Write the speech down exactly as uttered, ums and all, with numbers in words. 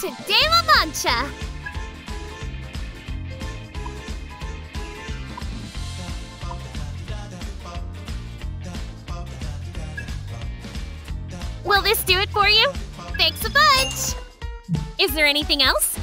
Today La Mancha! Will this do it for you? Thanks a bunch! Is there anything else?